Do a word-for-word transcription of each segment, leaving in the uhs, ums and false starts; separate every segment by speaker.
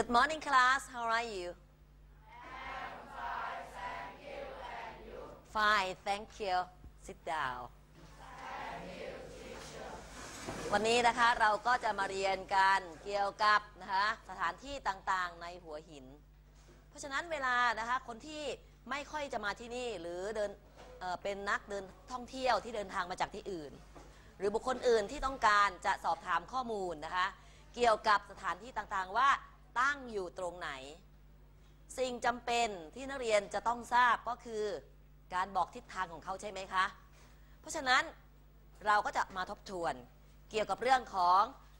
Speaker 1: Good morning, class. How are you?
Speaker 2: I'm fine, thank you. And you?
Speaker 1: Fine, thank you. Sit down.
Speaker 2: Thank you, teacher.
Speaker 1: วันนี้นะคะเราก็จะมาเรียนกันเกี่ยวกับนะคะสถานที่ต่างๆในหัวหินเพราะฉะนั้นเวลานะคะคนที่ไม่ค่อยจะมาที่นี่หรือเดิน เอ่อ เป็นนักเดินท่องเที่ยวที่เดินทางมาจากที่อื่นหรือบุคคลอื่นที่ต้องการจะสอบถามข้อมูลนะคะเกี่ยวกับสถานที่ต่างๆว่าตั้งอยู่ตรงไหนสิ่งจำเป็นที่นักเรียนจะต้องทราบก็คือการบอกทิศทางของเขาใช่ไหมคะเพราะฉะนั้นเราก็จะมาทบทวนเกี่ยวกับเรื่องของ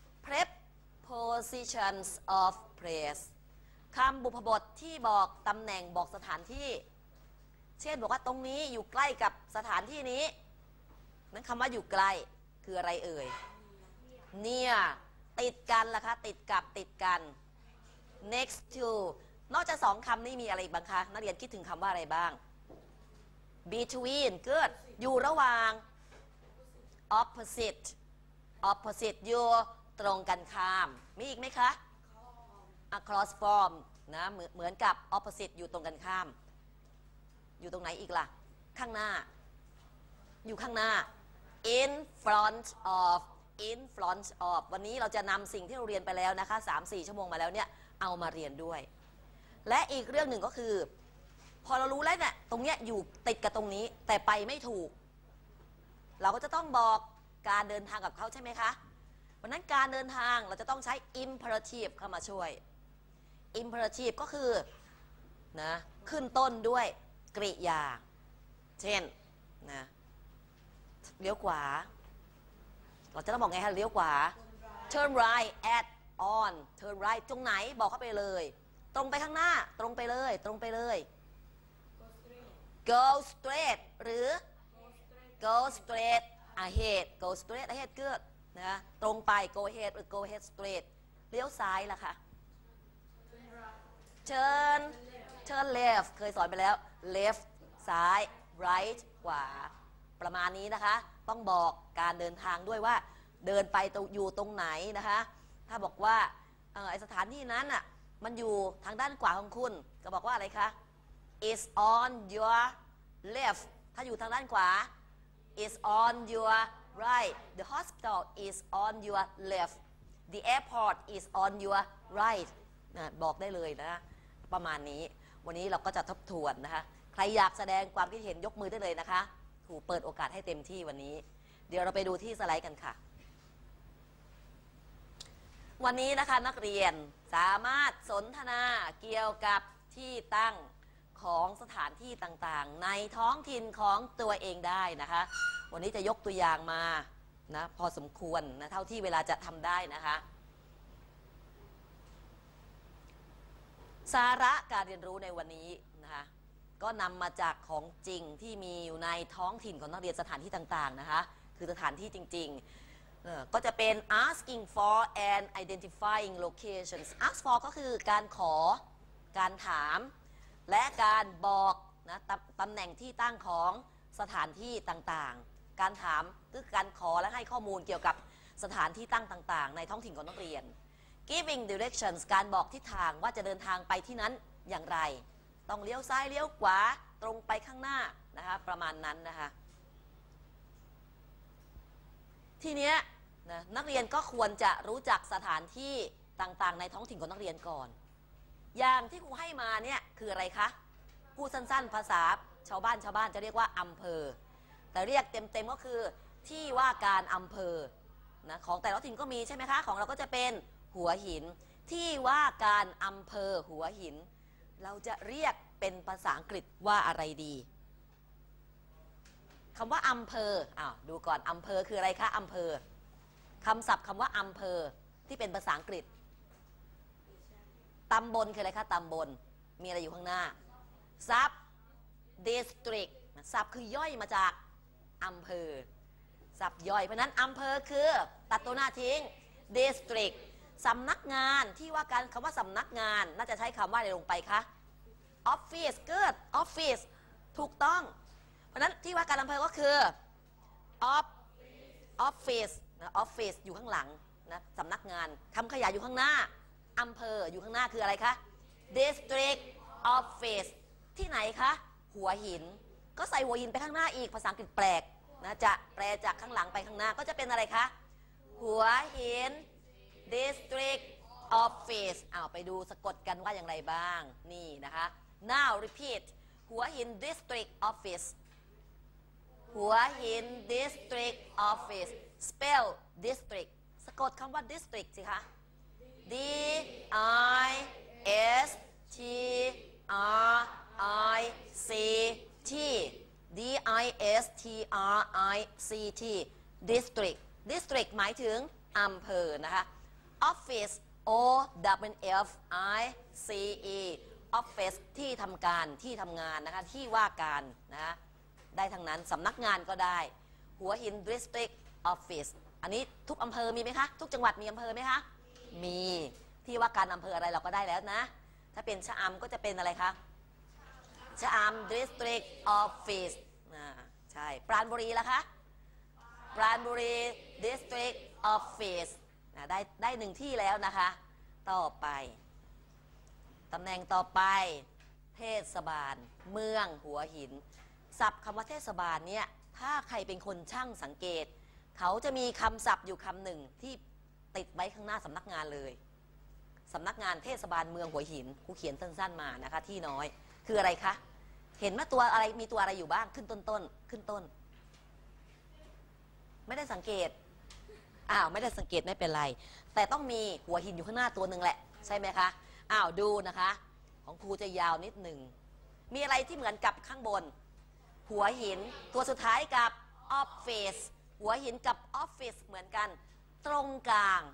Speaker 1: prepositions of place คำบุพบทที่บอกตำแหน่งบอกสถานที่เช่นบอกว่าตรงนี้อยู่ใกล้กับสถานที่นี้นั้นคำว่าอยู่ใกล้คืออะไรเอ่ย near ติดกันล่ะคะติดกับติดกัน next to นอกจากสองคำนี้มีอะไรอีกบ้างคะนักเรียนคิดถึงคำว่าอะไรบ้าง between good อยู่ระหว่าง opposite opposite อยู่ตรงกันข้ามมีอีกไหมคะ across from นะเหมือนเหมือนกับ opposite อยู่ตรงกันข้ามอยู่ตรงไหนอีกล่ะข้างหน้าอยู่ข้างหน้า in front of in front of วันนี้เราจะนำสิ่งที่เราเรียนไปแล้วนะคะ สามสี่ ชั่วโมงมาแล้วเนี่ยเอามาเรียนด้วยและอีกเรื่องหนึ่งก็คือพอเรารู้แล้วเนี่ยตรงเนี้ยอยู่ติดกับตรงนี้แต่ไปไม่ถูกเราก็จะต้องบอกการเดินทางกับเขาใช่ไหมคะวันนั้นการเดินทางเราจะต้องใช้ imperative เข้ามาช่วย imperative ก็คือนะขึ้นต้นด้วยกริยาเช่นนะเลี้ยวขวาเราจะต้องบอกไงคะเลี้ยวขวา turn right at on turn right ตรงไหนบอกเข้าไปเลยตรงไปข้างหน้าตรงไปเลยตรงไปเลย go straight หรือ go straight ahead go straight ahead เกิดนะตรงไป go ahead หรือ go ahead straight เลี้ยวซ้ายล่ะค่ะ turn turn left เคยสอนไปแล้ว left ซ้าย right ขวาประมาณนี้นะคะต้องบอกการเดินทางด้วยว่าเดินไปอยู่ตรงไหนนะคะถ้าบอกว่าไอสถานที่นั้นอ่ะมันอยู่ทางด้านขวาของคุณก็บอกว่าอะไรคะ is on your left ถ้าอยู่ทางด้านขวา is on your right the hospital is on your left the airport is on your right นะบอกได้เลยนะประมาณนี้วันนี้เราก็จะทบทวนนะคะใครอยากแสดงความคิดเห็นยกมือได้เลยนะคะครูเปิดโอกาสให้เต็มที่วันนี้เดี๋ยวเราไปดูที่สไลด์กันค่ะวันนี้นะคะนักเรียนสามารถสนทนาเกี่ยวกับที่ตั้งของสถานที่ต่างๆในท้องถิ่นของตัวเองได้นะคะวันนี้จะยกตัวอย่างมานะพอสมควรนะเท่าที่เวลาจะทำได้นะคะสาระการเรียนรู้ในวันนี้นะคะก็นำมาจากของจริงที่มีอยู่ในท้องถิ่นของนักเรียนสถานที่ต่างๆนะคะคือสถานที่จริงๆก็จะเป็น asking for and identifying locations ask for ก็คือการขอการถามและการบอกนะตำแหน่งที่ตั้งของสถานที่ต่างๆการถามคือการขอและให้ข้อมูลเกี่ยวกับสถานที่ตั้งต่างๆในท้องถิ่นของนักเรียน giving directions การบอกทิศทางว่าจะเดินทางไปที่นั้นอย่างไรต้องเลี้ยวซ้ายเลี้ยวขวาตรงไปข้างหน้านะคะประมาณนั้นนะคะทีเนี้ยนะนักเรียนก็ควรจะรู้จักสถานที่ต่างๆในท้องถิ่นของนักเรียนก่อนอย่างที่ครูให้มาเนี่ยคืออะไรคะพูดสั้นๆภาษาชาวบ้านชาวบ้านจะเรียกว่าอำเภอแต่เรียกเต็มๆก็คือที่ว่าการอำเภอนะของแต่ละถิ่นก็มีใช่ไหมคะของเราก็จะเป็นหัวหินที่ว่าการอำเภอหัวหินเราจะเรียกเป็นภาษาอังกฤษว่าอะไรดีคำว่าอำเภออ้าวดูก่อนอำเภอคืออะไรคะอำเภอคำศัพท์คำว่าอำเภอที่เป็นภาษาอังกฤษตำบลคืออะไรคะตำบลมีอะไรอยู่ข้างหน้า sub district sub คือย่อยมาจากอำเภอ sub ย่อยเพราะนั้นอำเภอคือตัดตัวหน้าทิ้ง district สำนักงานที่ว่าการคำว่าสำนักงานน่าจะใช้คำว่าอะไรลงไปคะ office เกิด office ถูกต้องเพราะนั้นที่ว่าการอำเภอก็คือ off office นะ office อยู่ข้างหลังนะสำนักงานคำขยายอยู่ข้างหน้าอำเภออยู่ข้างหน้าคืออะไรคะ district office ที่ไหนคะ หัวหินก็ใส่หัวหินไปข้างหน้าอีกภาษาอังกฤษแปลกนะจะแปลจากข้างหลังไปข้างหน้าก็จะเป็นอะไรคะหัวหิน district office อ้าวไปดูสะกดกันว่าอย่างไรบ้างนี่นะคะ now repeat หัวหิน district office หัวหิน district office spell district สะกดคำว่า district สิคะ D I S T R I C T D I S T R I C T district district หมายถึงอำเภอนะคะ office O W F I C E office ที่ทำการที่ทำงานนะคะที่ว่าการนะคะได้ทั้งนั้นสำนักงานก็ได้หัวหิน district office อันนี้ทุกอำเภอมีไหมคะทุกจังหวัดมีอำเภอไหมคะมีที่ว่าการอำเภออะไรเราก็ได้แล้วนะถ้าเป็นชะอำก็จะเป็นอะไรคะชะอำ district office นะใช่ปราณบุรีล่ะคะปราณบุรี district office นะได้ได้หนึ่งที่แล้วนะคะต่อไปตำแหน่งต่อไปเทศบาลเมืองหัวหินศัพท์คำว่าเทศบาลเนี่ยถ้าใครเป็นคนช่างสังเกตเขาจะมีคำศัพท์อยู่คำหนึ่งที่ติดไว้ข้างหน้าสำนักงานเลยสำนักงานเทศบาลเมืองหัวหินครูเขียนสั้นๆมานะคะที่น้อยคืออะไรคะเห็นว่าตัวอะไรมีตัวอะไรอยู่บ้างขึ้นต้นต้นขึ้นต้นไม่ได้สังเกตอ้าวไม่ได้สังเกตไม่เป็นไรแต่ต้องมีหัวหินอยู่ข้างหน้าตัวหนึ่งแหละใช่ไหมคะอ้าวดูนะคะของครูจะยาวนิดหนึ่งมีอะไรที่เหมือนกับข้างบนหัวหินตัวสุดท้ายกับ office หัวหินกับ office เหมือนกันตรงกลาง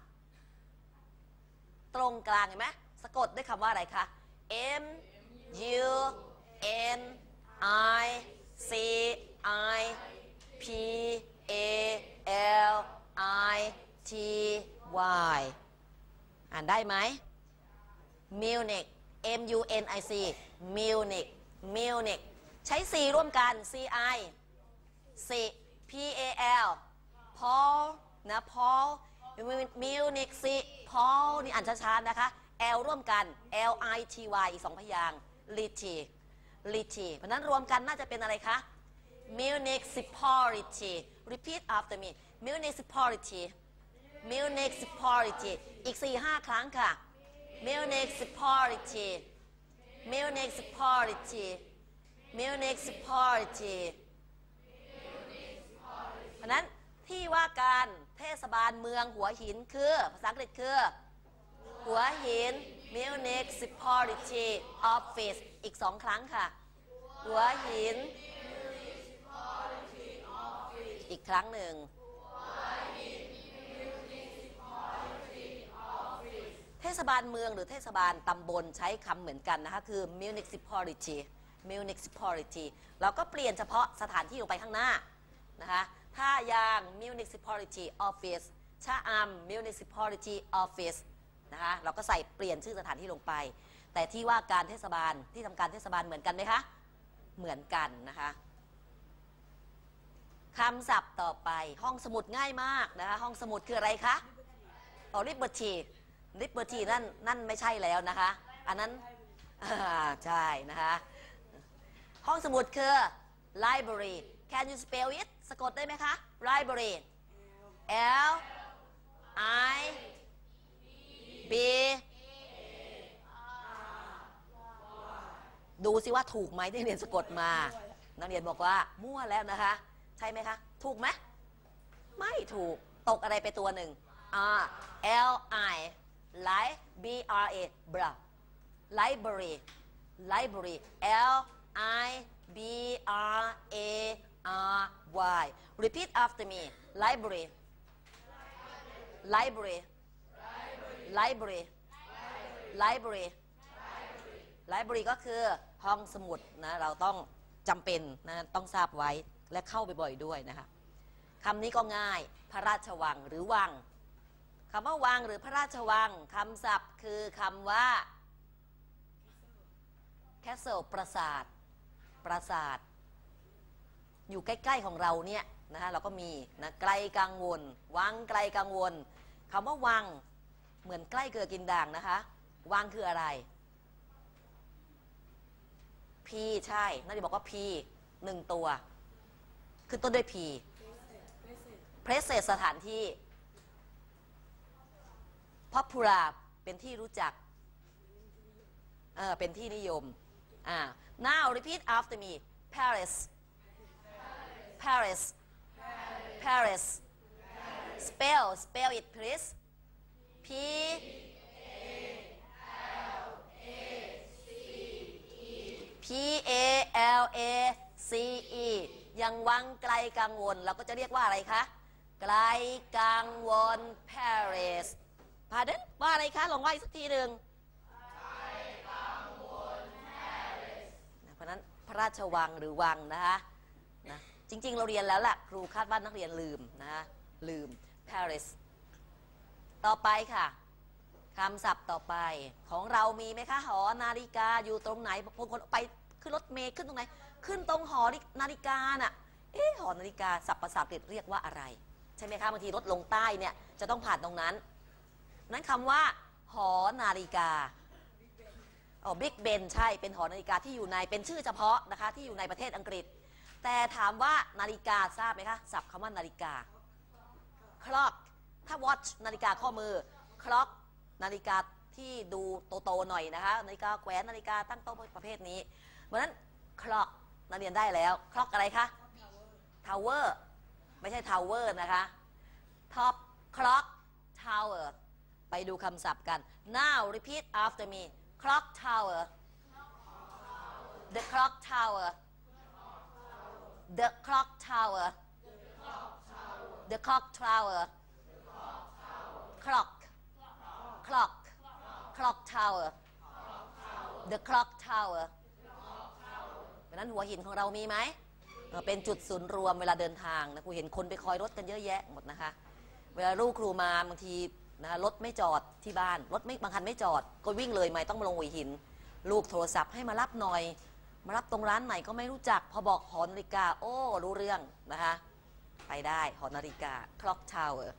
Speaker 1: ตรงกลางเห็นไหมสะกดด้วยคำว่าอะไรคะ M U N I C I P A L I T Y อ่านได้ไหม Munich M U N I C Munich Munich ใช้ C ร่วมกัน C I C P A L Paul นะ Paul Munich C Paul นี่อ่านช้าๆนะคะ L ร่วมกัน L I T Y อีกสองพยางค์ Litty Litty เพราะนั้นรวมกันน่าจะเป็นอะไรคะ Municipality Repeat after me Municipality Municipality อีก สี่ห้า ครั้งค่ะ Municipality Municipality Municipality เพราะนั้นที่ว่าการเทศบาลเมืองหัวหินคือภาษาอังกฤษคือหัวหิน Municipality Office อีกสองครั้งค่ะหัวหินอีกครั้งหนึ่งเทศบาลเมืองหรือเทศบาลตำบลใช้คำเหมือนกันนะคะคือ municipality municipality เราก็เปลี่ยนเฉพาะสถานที่ลงไปข้างหน้านะคะถ้าอย่าง municipality office ชะอำ municipality office นะคะเราก็ใส่เปลี่ยนชื่อสถานที่ลงไปแต่ที่ว่าการเทศบาลที่ทำการเทศบาลเหมือนกันไหมคะเหมือนกันนะคะคำศัพท์ต่อไปห้องสมุดง่ายมากนะคะห้องสมุดคืออะไรคะอ๋อ liberty liberty นั่นนั่นไม่ใช่แล้วนะคะอันนั้นใช่นะคะห้องสมุดคือ library can you spell it สะกดได้ไหมคะ library L I B ดูสิว่าถูกไหมที่เรียนสะกดมานักเรียนบอกว่ามั่วแล้วนะคะใช่ไหมคะถูกไหมไม่ถูกตกอะไรไปตัวหนึ่ง R L I Li B R A bra library library L I B R A R Y repeat after me library library library library library ก็คือห้องสมุดนะเราต้องจำเป็นนะต้องทราบไว้และเข้าไปบ่อยด้วยนะคะคำนี้ก็ง่ายพระราชวังหรือวังคำว่าวังหรือพระราชวังคำศัพท์คือคำว่า castle ปราสาทปราสาทอยู่ใกล้ๆของเราเนี่ยนะคะเราก็มีนะไกลกังวลวังไกลกังวลคำว่าวังเหมือนใกล้เกลือกินด่างนะคะวังคืออะไร P ใช่น่าจะบอกว่า P หนึ่งตัวขึ้นต้นด้วย P place สถานที่ popular เป็นที่รู้จักเออเป็นที่นิยมอ่า now repeat after me Paris Paris Paris spell spell it please P P A L A C E ยังวังไกลกังวลเราก็จะเรียกว่าอะไรคะไกลกังวล Paris พาเดนว่าอะไรคะลองว่าอีกสักทีหนึ่งเพราะนั้นพระราชวังหรือวังนะคะนะจริงๆเราเรียนแล้วแหละครูคาดว่านักเรียนลืมนะคะลืม Paris ต่อไปค่ะคำศัพท์ต่อไปของเรามีไหมคะหอนาฬิกาอยู่ตรงไหนบางคนไปขึ้นรถเมล์ขึ้นตรงไหนขึ้นตรงหอนาฬิกาน่ะเอ๊ะหอนาฬิกาศัพท์ภาษาอังกฤษเรียกว่าอะไรใช่ไหมคะบางทีรถลงใต้เนี่ยจะต้องผ่านตรงนั้นนั้นคำว่าหอนาฬิกาอ๋อบิ๊กเบนใช่เป็นหอนาฬิกาที่อยู่ในเป็นชื่อเฉพาะนะคะที่อยู่ในประเทศอังกฤษแต่ถามว่านาฬิกาทราบไหมคะศัพท์คำว่านาฬิกา clock ถ้า watch นาฬิกาข้อมือ clock นาฬิกาที่ดูโตๆหน่อยนะคะนาฬิกาแขวนนาฬิกาตั้งโต๊ะประเภทนี้เพราะนั้น clock นักเรียนได้แล้ว clock อะไรคะ tower ไม่ใช่ tower นะคะ top clock tower ไปดูคำศัพท์กัน now repeat after me clock tower the clock tower the clock tower the clock tower clock clock clock tower the clock tower เพราะนั้นหัวหินของเรามีไหมเป็นจุดศูนย์รวมเวลาเดินทางนะครูเห็นคนไปคอยรถกันเยอะแยะหมดนะคะเวลาลูกครูมาบางทีนะรถไม่จอดที่บ้านรถไม่บางคันไม่จอดก็วิ่งเลยไม่ต้องมาลงหัวหินลูกโทรศัพท์ให้มารับหน่อยมารับตรงร้านไหนก็ไม่รู้จักพอบอกหอนาฬิกาโอ้รู้เรื่องนะคะไปได้หอนาฬิกา clock tower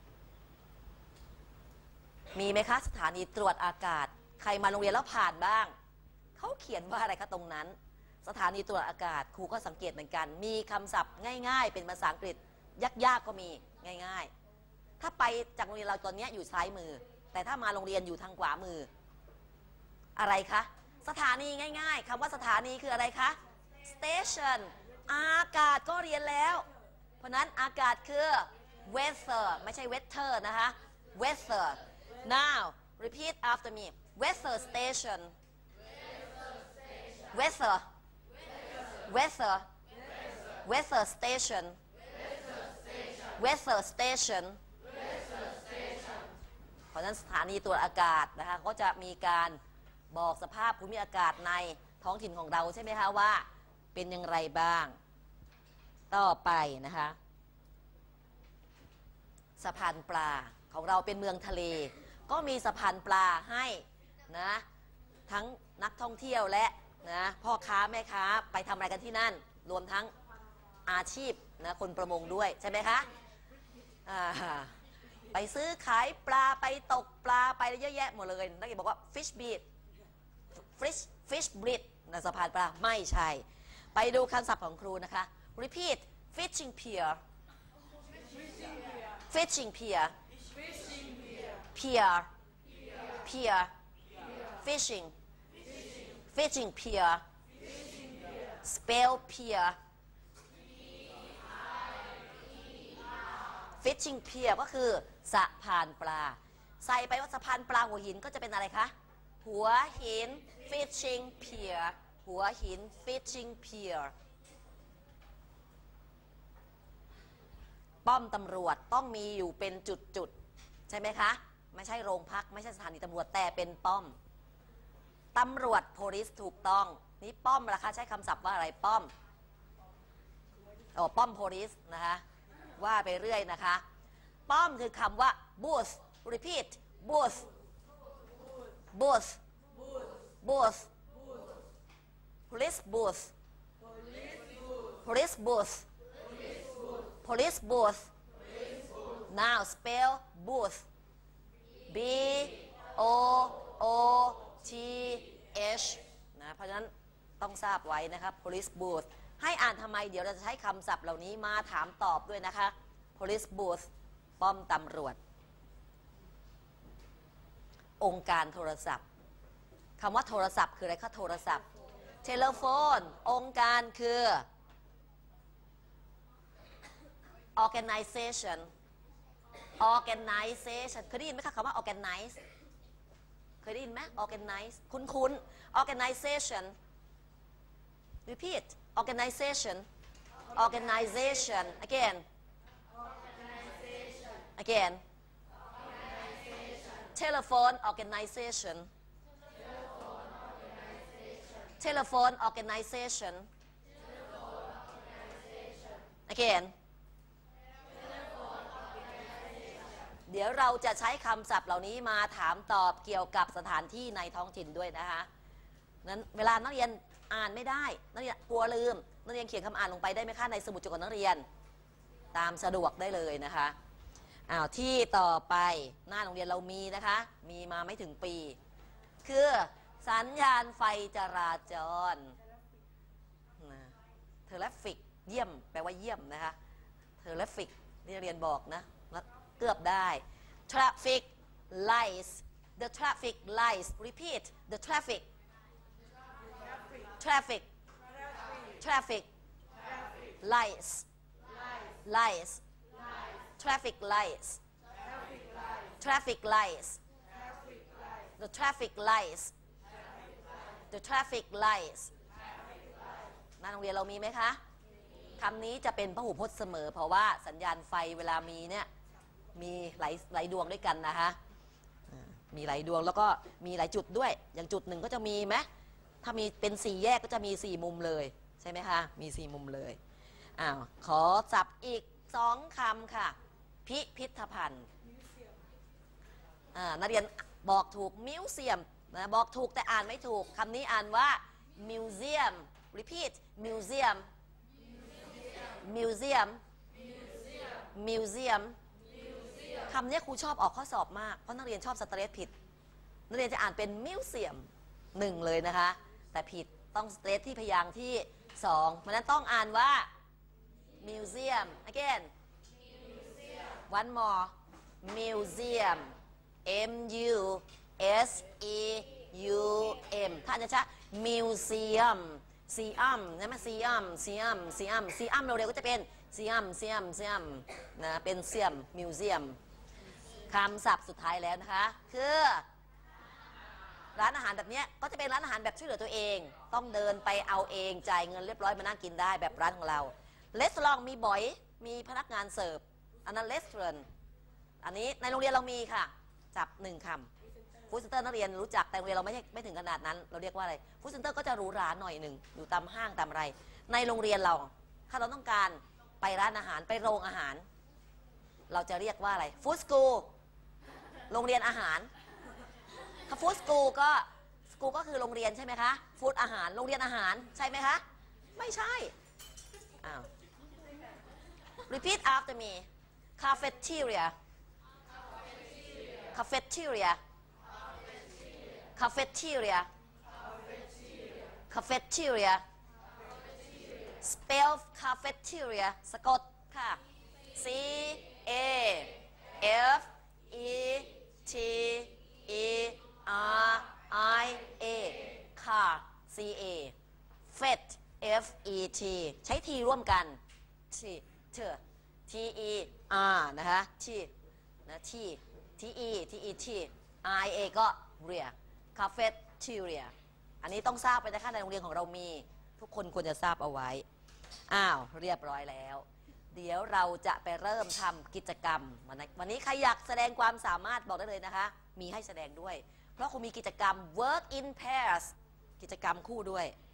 Speaker 1: มีไหมคะสถานีตรวจอากาศใครมาโรงเรียนแล้วผ่านบ้างเขาเขียนว่าอะไรคะตรงนั้นสถานีตรวจอากาศครูก็สังเกตเหมือนกันมีคำศัพท์ง่ายๆเป็นภาษาอังกฤษยากๆก็มีง่ายๆถ้าไปจากโรงเรียนเราตอนนี้อยู่ซ้ายมือแต่ถ้ามาโรงเรียนอยู่ทางขวามืออะไรคะสถานีง่ายๆคำว่าสถานีคืออะไรคะ station อากาศก็เรียนแล้วเพราะนั้นอากาศคือ weather ไม่ใช่ weather นะคะ weather now repeat after me weather station weather weather weather station weather station เพราะฉะนั้นสถานีตรวจอากาศนะคะก็จะมีการบอกสภาพภูมิอากาศในท้องถิ่นของเราใช่ไหมคะว่าเป็นอย่างไรบ้างต่อไปนะคะสะพานปลาของเราเป็นเมืองทะเลก็มีสะพานปลาให้นะทั้งนักท่องเที่ยวและนะพ่อค้าแม่ค้าไปทำอะไรกันที่นั่นรวมทั้งอาชีพนะคนประมงด้วยใช่ไหมคะไปซื้อขายปลาไปตกปลาไปเยอะแยะหมดเลยนักเรียนบอกว่า fish beat fish fish beat นะสะพานปลาไม่ใช่ไปดูคำศัพท์ของครูนะคะ repeat fishing pier fishing pier pier pier fishing fishing pier spell pier fishing pier ก็คือสะพานปลาใส่ไปว่าสะพานปลาหัวหินก็จะเป็นอะไรคะหัวหิน fishing pier หัวหิน fishing pier ป้อมตำรวจต้องมีอยู่เป็นจุดๆใช่ไหมคะไม่ใช่โรงพักไม่ใช่สถานีตำรวจแต่เป็นป้อมตำรวจ police ถูกต้องนี่ป้อมล่ะคะใช้คำศัพท์ว่าอะไรป้อมอ๋อป้อม police นะคะว่าไปเรื่อยนะคะป้อมคือคำว่า booth repeat booth booth booth police booth police booth police booth now spell booth B B O O T H นะเพราะฉะนั้นต้องทราบไว้นะคะ police booth ให้อ่านทำไมเดี๋ยวเราจะใช้คำศัพท์เหล่านี้มาถามตอบด้วยนะคะ police booth ป้อมตำรวจองค์การโทรศัพท์คำว่าโทรศัพท์คืออะไรคะโทรศัพท์ telephone องค์การคือ organization organization เคยได้ยินไหมคะคำว่า organize เคยได้ยินไหม organize คุ้นๆ organization repeat organization organization again again telephone organization telephone organization againเดี๋ยวเราจะใช้คำศัพท์เหล่านี้มาถามตอบเกี่ยวกับสถานที่ในท้องถิ่นด้วยนะคะนั้นเวลานักเรียนอ่านไม่ได้นักเรียนกลัวลืมนักเรียนเขียนคำอ่านลงไปได้ไหมคะในสมุดจดของนักเรียนตามสะดวกได้เลยนะคะอ้าวที่ต่อไปหน้าโรงเรียนเรามีนะคะมีมาไม่ถึงปีคือสัญญาณไฟจราจรเทเลฟิกเยี่ยมแปลว่าเยี่ยมนะคะเทเลฟิกที่เรียนบอกนะเกือบได้ traffic lights the traffic lights repeat the traffic traffic traffic lights lights traffic lights traffic lights the traffic lights the traffic lights หน้าโรงเรียนเรามีไหมคะคำนี้จะเป็นพหูพจน์เสมอเพราะว่าสัญญาณไฟเวลามีเนี่ยมีหลายหลายดวงด้วยกันนะคะมีหลายดวงแล้วก็มีหลายจุดด้วยอย่างจุดหนึ่งก็จะมีไหมถ้ามีเป็นสี่แยกก็จะมีสี่มุมเลยใช่ไหมคะมีสี่มุมเลยอ้าวขอจับอีกสองคำค่ะพิพิธภัณฑ์นักเรียนบอกถูกมิวเซียมนะบอกถูกแต่อ่านไม่ถูกคำนี้อ่านว่า museum repeat museum museum museum คำนี้ครูชอบออกข้อสอบมากเพราะนักเรียนชอบสเตรสผิดนักเรียนจะอ่านเป็นมิวเซียมหนึ่งเลยนะคะแต่ผิดต้องสเตรสที่พยางค์ที่สองเพราะนั้นต้องอ่านว่า museum again one more museum m u s e u m ถ้าจะใช้ museum ซีอัมใช่ไหมซีอัมซีอัมซีอัมซีอัมเร็วๆก็จะเป็นซีอัมซีอัมซีอัมนะเป็นเซียมมิวเซียมคำศัพท์สุดท้ายแล้วนะคะคือร้านอาหารแบบนี้ก็จะเป็นร้านอาหารแบบช่วยเหลือตัวเองต้องเดินไปเอาเองจ่ายเงินเรียบร้อยมานั่งกินได้แบบร้านของเราเลสตอรองมีบ่อยมีพนักงานเสิร์ฟอันนั้นเลสตอรองอันนี้ในโรงเรียนเรามีค่ะจับหนึ่งคำฟู้ดเซ็นเตอร์นักเรียนรู้จักแต่โรงเรียนเราไม่ไม่ถึงขนาดนั้นเราเรียกว่าอะไรฟู้ดเซ็นเตอร์ก็จะหรูหราหน่อยหนึ่งอยู่ตามห้างตามอะไรในโรงเรียนเราถ้าเราต้องการไปร้านอาหารไปโรงอาหารเราจะเรียกว่าอะไรฟู้ดสกูลโรงเรียนอาหารถ้าฟู้ดสกูลก็สกูลก็คือโรงเรียนใช่ไหมคะฟู้ดอาหารโรงเรียนอาหารใช่ไหมคะไม่ใช่อ้าว repeat after me cafeteria cafeteria cafeteria cafeteria spell cafeteria สะกดค่ะ C A F E T E R I A car C A fet F E T ใช้ทีร่วมกัน T T T E R นะคะ T นะ T T E T E T I A ก็ ria cafeteria อันนี้ต้องทราบไปนะคะในโรงเรียนของเรามีทุกคนควรจะทราบเอาไว้อ้าวเรียบร้อยแล้วเดี๋ยวเราจะไปเริ่มทำกิจกรรมวันนี้ใครอยากแสดงความสามารถบอกได้เลยนะคะมีให้แสดงด้วยเพราะครูมีกิจกรรม work in pairs กิจกรรมคู่ด้วย